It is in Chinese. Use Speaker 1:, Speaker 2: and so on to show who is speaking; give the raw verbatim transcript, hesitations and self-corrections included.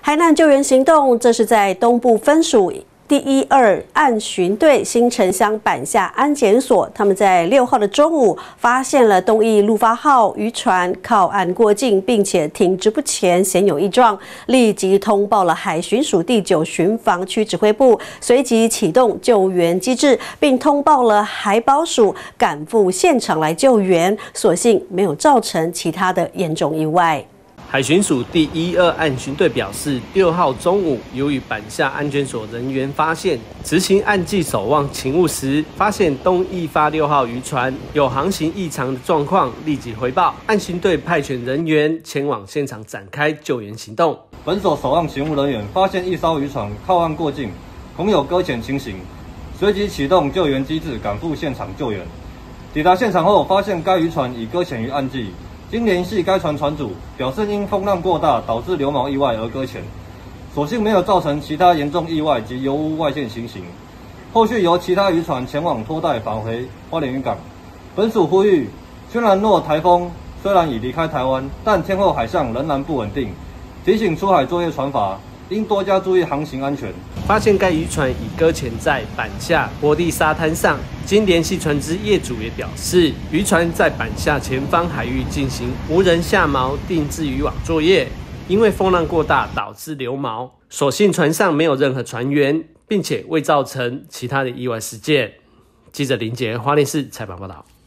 Speaker 1: 海难救援行动，这是在东部分署第一二岸巡队新城乡板下安检所，他们在六号的中午发现了东义陆发号渔船靠岸过境，并且停滞不前，显有异状，立即通报了海巡署第九巡防区指挥部，随即启动救援机制，并通报了海保署赶赴现场来救援，所幸没有造成其他的严重意外。
Speaker 2: 海巡署第一二岸巡队表示，六号中午，由于板下安检所人员发现执行岸际守望勤务时，发现东义发六号渔船有航行异常的状况，立即回报。岸巡队派遣人员前往现场展开救援行动。
Speaker 3: 本所守望勤务人员发现一艘渔船靠岸过境，恐有搁浅情形，随即启动救援机制，赶赴现场救援。抵达现场后，发现该渔船已搁浅于岸际。 经联系该船船主，表示因风浪过大导致流锚意外而搁浅，所幸没有造成其他严重意外及油污外泄情形。后续由其他渔船前往拖带返回花莲渔港。本署呼吁，虽然若台风虽然已离开台湾，但天后海象仍然不稳定，提醒出海作业船筏应多加注意航行安全。
Speaker 2: 发现该渔船已搁浅在板下坡地沙滩上。 经联系船只业主也表示，渔船在板下前方海域进行无人下锚定制渔网作业，因为风浪过大导致流锚，所幸船上没有任何船员，并且未造成其他的意外事件。记者林杰花莲市采访报道。